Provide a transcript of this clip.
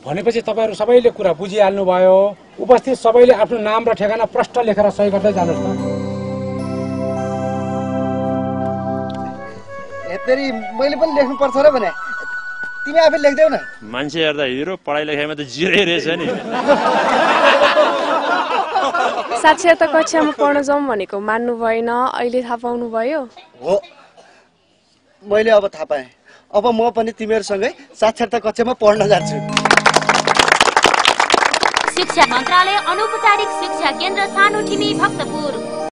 भनेपछि तपाईहरु सबैले कुरा बुझिहाल्नु भयो। उपस्थित सबैले आफ्नो नाम र ठेगाना प्रष्ट लेखेर सही गर्दै जानुस् न। फेरि मैले पनि लेख्नु पर्छ र भने तिमी आफै लेख्देऊ न। मान्छे हेर्दा हिरो पढाइ लेखाइमा त जिरै रहेछ नि। साक्षरता कक्षामा पढ्न जाउँ भनेको मान्नु भएन, अहिले थाहा पाउनु भयो? हो, मैले अब थाहा पाएँ। अब म पनि तिमीहरूसँगै साक्षरता कक्षामा पढ्न जान्छु। शिक्षा मन्त्रालय अनौपचारिक शिक्षा केन्द्र सानो ठिमी भक्तपुर।